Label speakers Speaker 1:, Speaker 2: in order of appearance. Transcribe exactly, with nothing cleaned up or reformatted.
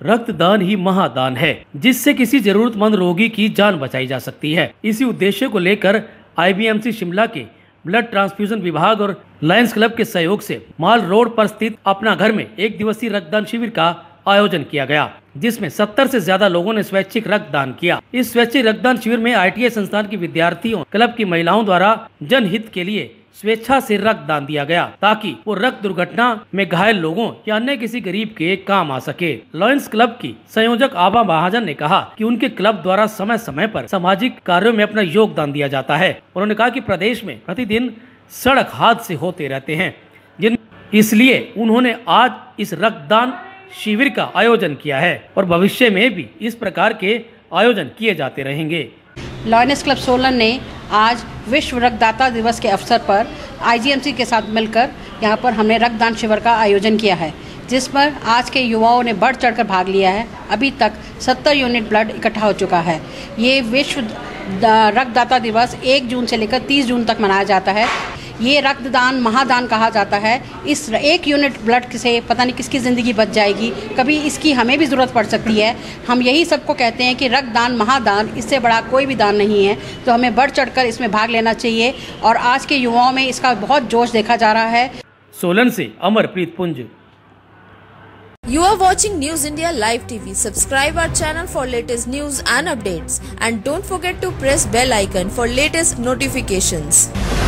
Speaker 1: रक्तदान ही महादान है, जिससे किसी जरूरतमंद रोगी की जान बचाई जा सकती है। इसी उद्देश्य को लेकर I B M C Shimla के ब्लड ट्रांसफ्यूजन विभाग और लायंस क्लब के सहयोग से माल रोड पर स्थित अपना घर में एक दिवसीय रक्तदान शिविर का आयोजन किया गया, जिसमें सत्तर से ज्यादा लोगों ने स्वैच्छिक रक्तदान किया। इस स्वैच्छिक रक्तदान शिविर में आई टी आई संस्थान के विद्यार्थियों, क्लब की महिलाओं द्वारा जनहित के लिए स्वेच्छा से रक्तदान दिया गया, ताकि वो रक्त दुर्घटना में घायल लोगों या अन्य किसी गरीब के काम आ सके। लायंस क्लब की संयोजक आभा महाजन ने कहा कि उनके क्लब द्वारा समय समय पर सामाजिक कार्यों में अपना योगदान दिया जाता है। उन्होंने कहा कि प्रदेश में प्रतिदिन सड़क हादसे होते रहते हैं, जिन इसलिए उन्होंने आज इस रक्तदान शिविर का आयोजन किया है और भविष्य में भी इस प्रकार के आयोजन किए जाते रहेंगे।
Speaker 2: लायंस क्लब सोलन ने आज विश्व रक्तदाता दिवस के अवसर पर आई जी एम सी के साथ मिलकर यहाँ पर हमने रक्तदान शिविर का आयोजन किया है, जिस पर आज के युवाओं ने बढ़ चढ़कर भाग लिया है। अभी तक सत्तर यूनिट ब्लड इकट्ठा हो चुका है। ये विश्व रक्तदाता दिवस एक जून से लेकर तीस जून तक मनाया जाता है। ये रक्तदान महादान कहा जाता है। इस एक यूनिट ब्लड से पता नहीं किसकी ज़िंदगी बच जाएगी, कभी इसकी हमें भी ज़रूरत पड़ सकती है। हम यही सबको कहते हैं कि रक्तदान महादान, इससे बड़ा कोई भी दान नहीं है, तो हमें बढ़ चढ़कर इसमें भाग लेना चाहिए और आज के युवाओं में इसका बहुत जोश देखा जा रहा है।
Speaker 1: सोलन से अमरप्रीत पुंज।
Speaker 3: You are watching News India Live T V. Subscribe our channel for latest news and updates, and don't forget to press bell icon for latest notifications.